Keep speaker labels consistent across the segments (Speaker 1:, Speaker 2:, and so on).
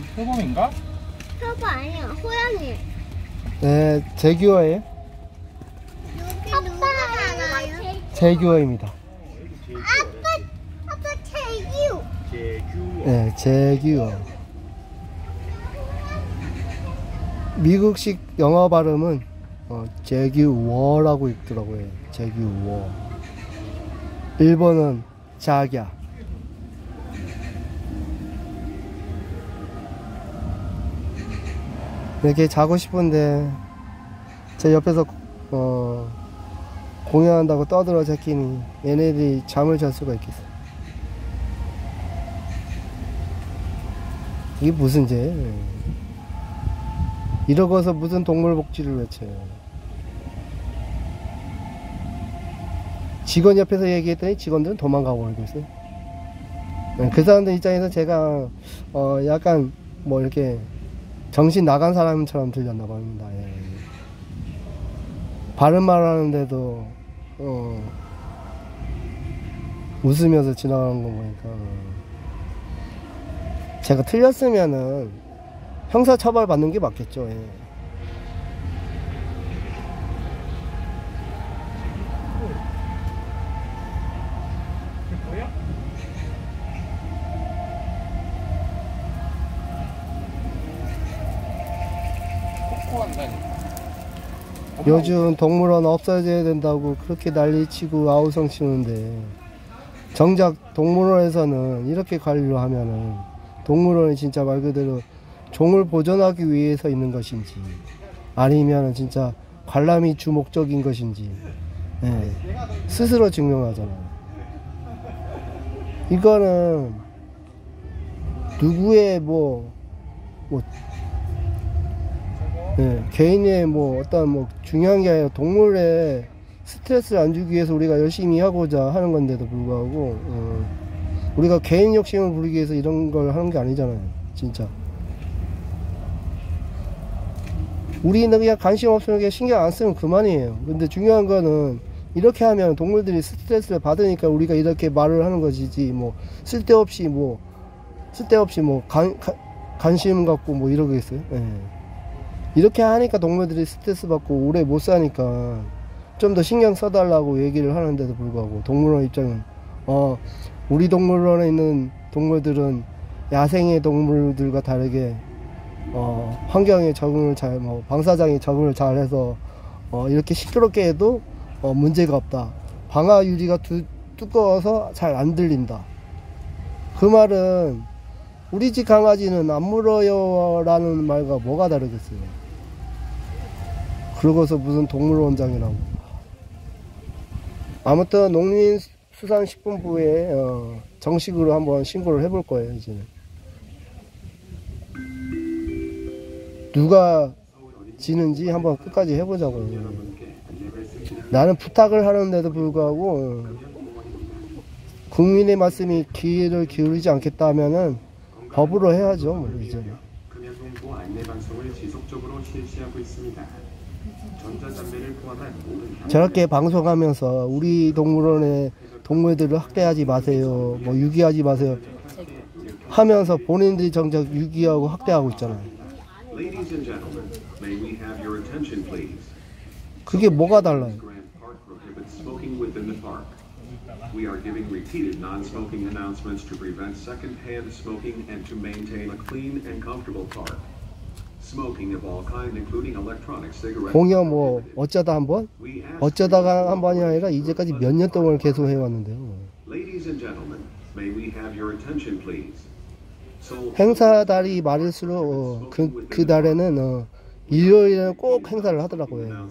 Speaker 1: 표범인가?
Speaker 2: 표범 아니야, 호랑이.
Speaker 3: 네, 제규어예요.
Speaker 2: 아빠 알아요?
Speaker 3: 제규어입니다.
Speaker 2: 아빠 태규.
Speaker 3: 네, 제규어. 미국식 영어 발음은 제규어라고 있더라고요. 제규어. 일본은 자기야. 이렇게 자고 싶은데 제 옆에서 공연한다고 떠들어 제끼니 얘네들이 잠을 잘 수가 있겠어. 이게 무슨 죄? 이러고서 무슨 동물복지를 외쳐요. 직원 옆에서 얘기했더니 직원들은 도망가고 그러고 있어요. 그 사람들 입장에서 제가 약간 뭐 이렇게 정신 나간 사람처럼 들렸나 봅니다. 예. 바른 말 하는데도 웃으면서 지나가는 거 보니까 제가 틀렸으면은 형사 처벌 받는 게 맞겠죠. 예. 요즘 동물원 없어져야 된다고 그렇게 난리치고 아우성 치는데 정작 동물원에서는 이렇게 관리를 하면은 동물원이 진짜 말 그대로 종을 보존하기 위해서 있는 것인지 아니면 진짜 관람이 주 목적인 것인지 스스로 증명하잖아요. 이거는 누구의 개인의 어떤 중요한 게 아니라 동물에 스트레스를 안 주기 위해서 우리가 열심히 하고자 하는 건데도 불구하고 우리가 개인 욕심을 부리기 위해서 이런 걸 하는 게 아니잖아요. 진짜 우리는 그냥 관심 없으면 그냥 신경 안 쓰면 그만이에요. 근데 중요한 거는 이렇게 하면 동물들이 스트레스를 받으니까 우리가 이렇게 말을 하는 것이지 쓸데없이 관심 갖고 이러겠어요. 이렇게 하니까 동물들이 스트레스 받고 오래 못 사니까 좀 더 신경 써달라고 얘기를 하는데도 불구하고 동물원 입장은 우리 동물원에 있는 동물들은 야생의 동물들과 다르게 환경에 적응을 방사장에 적응을 잘 해서 이렇게 시끄럽게 해도 문제가 없다. 방아 유리가 두꺼워서 잘 안 들린다. 그 말은 우리 집 강아지는 안 물어요 라는 말과 뭐가 다르겠어요. 그러고서 무슨 동물원장이라고. 아무튼 농림수산식품부에 정식으로 한번 신고를 해볼 거예요. 이제는 누가 지는지 한번 끝까지 해보자고요. 나는 부탁을 하는데도 불구하고 국민의 말씀이 귀를 기울이지 않겠다 하면은 법으로 해야죠. 이제는.
Speaker 4: 금연홍보 안내 방송을 지속적으로 실시하고 있습니다. 전자담배를 포함한
Speaker 3: 저렇게 방송하면서 우리 동물원의 동물들을 학대하지 마세요, 유기하지 마세요 하면서 본인들이 정작 유기하고 학대하고 있잖아요. 그게 뭐가 달라요?
Speaker 4: We are giving repeated non-smoking announcements to prevent second-hand smoking and to maintain a clean and comfortable park. Smoking of all kind, including electronic cigarettes.
Speaker 3: 공연 어쩌다가 한 번이 아니라 이제까지 몇 년 동안 계속 해왔는데요.
Speaker 4: Ladies and gentlemen, may we have your attention, please?
Speaker 3: 행사 달이 말일수록 그 달에는 일요일에는 꼭 행사를 하더라고요.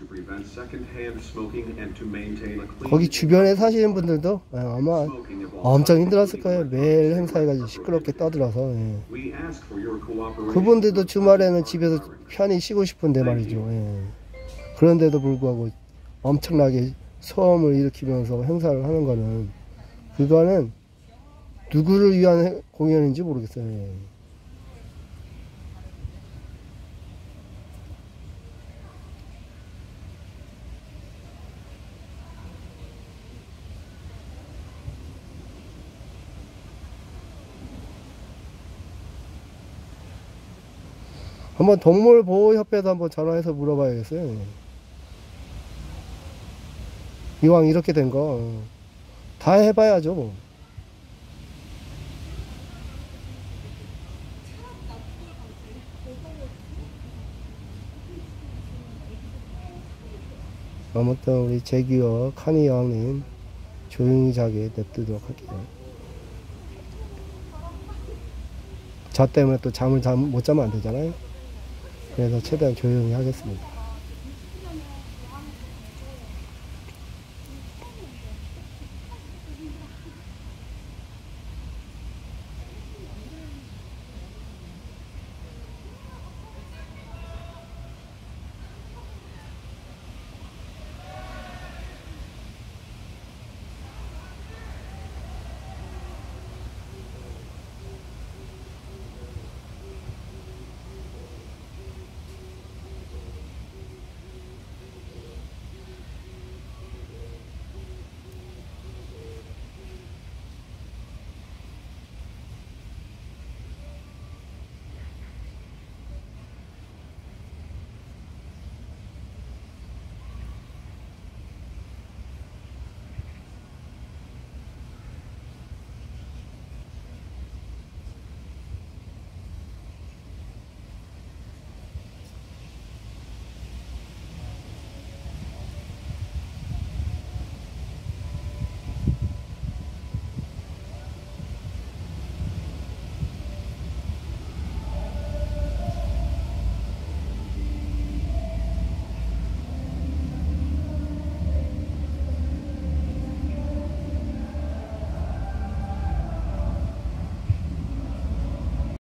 Speaker 3: 거기 주변에 사시는 분들도 아마 엄청 힘들었을 거예요. 매일 행사해가지고 시끄럽게 떠들어서. 그분들도 주말에는 집에서 편히 쉬고 싶은데 말이죠. 그런데도 불구하고 엄청나게 소음을 일으키면서 행사를 하는 거는 그거는 누구를 위한 공연인지 모르겠어요. 한번 동물보호협회도 한번 전화해서 물어봐야겠어요. 이왕 이렇게 된 거 다 해봐야죠 뭐. 아무튼 우리 재규어 카니 여왕님 조용히 자게 냅두도록 할게요. 저 때문에 또 잠을 못 자면 안 되잖아요. 그래서 최대한 조용히 하겠습니다.